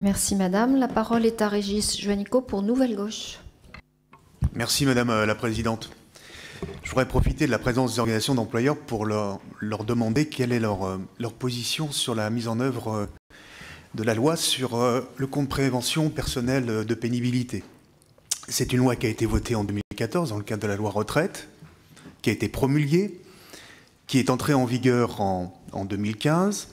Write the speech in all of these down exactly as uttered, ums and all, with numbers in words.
Merci Madame. La parole est à Régis Juanico pour Nouvelle Gauche. Merci Madame la Présidente. Je voudrais profiter de la présence des organisations d'employeurs pour leur, leur demander quelle est leur, leur position sur la mise en œuvre de la loi sur le compte prévention personnelle de pénibilité. C'est une loi qui a été votée en deux mille quatorze dans le cadre de la loi retraite, qui a été promulguée, qui est entrée en vigueur en, en deux mille quinze,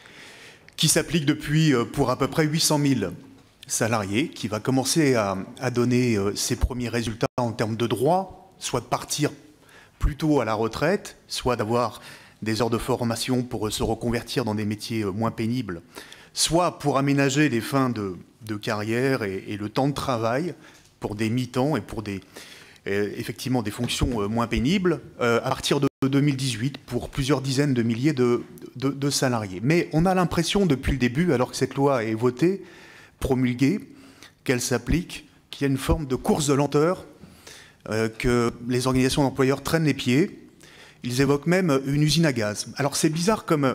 qui s'applique depuis pour à peu près huit cent mille salariés, qui va commencer à, à donner ses premiers résultats en termes de droits, soit de partir plus tôt à la retraite, soit d'avoir des heures de formation pour se reconvertir dans des métiers moins pénibles, soit pour aménager les fins de, de carrière et, et le temps de travail pour des mi-temps et pour des, euh, effectivement des fonctions moins pénibles, euh, à partir de deux mille dix-huit pour plusieurs dizaines de milliers de, de, de salariés. Mais on a l'impression depuis le début, alors que cette loi est votée, promulguée, qu'elle s'applique, qu'il y a une forme de course de lenteur, euh, que les organisations d'employeurs traînent les pieds. Ils évoquent même une usine à gaz. Alors c'est bizarre comme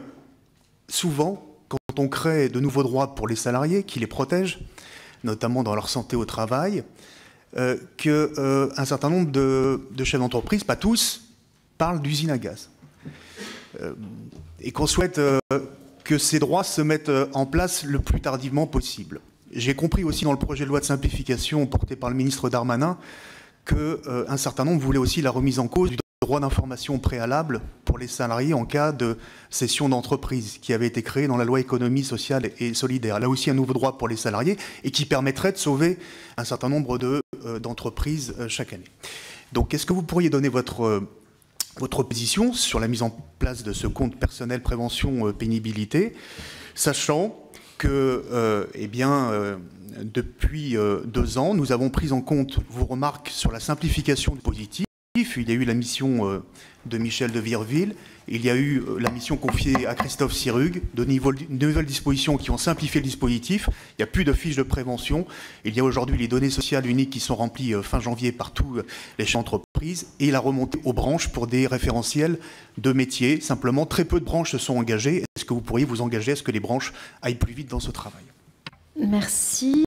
souvent, quand on crée de nouveaux droits pour les salariés, qui les protègent, notamment dans leur santé au travail, euh, qu'un euh, certain nombre de, de chefs d'entreprise, pas tous, parlent d'usine à gaz. Euh, et qu'on souhaite euh, que ces droits se mettent en place le plus tardivement possible. J'ai compris aussi dans le projet de loi de simplification porté par le ministre Darmanin qu'un euh, certain nombre voulait aussi la remise en cause du droit d'information préalable pour les salariés en cas de cession d'entreprise qui avait été créé dans la loi économie sociale et solidaire. Là aussi un nouveau droit pour les salariés et qui permettrait de sauver un certain nombre de, euh, d'entreprises euh, chaque année. Donc est-ce que vous pourriez donner votre, euh, votre position sur la mise en place de ce compte personnel prévention euh, pénibilité, sachant que euh, eh bien, euh, depuis euh, deux ans, nous avons pris en compte vos remarques sur la simplification du dispositif. Il y a eu la mission euh, de Michel de Virville, il y a eu euh, la mission confiée à Christophe Sirugue, de, niveau, de nouvelles dispositions qui ont simplifié le dispositif. Il n'y a plus de fiches de prévention. Il y a aujourd'hui les données sociales uniques qui sont remplies euh, fin janvier par tous les chefs d'entreprise et la remontée aux branches pour des référentiels de métiers. Simplement, très peu de branches se sont engagées. Est-ce que vous pourriez vous engager à ce que les branches aillent plus vite dans ce travail ? Merci.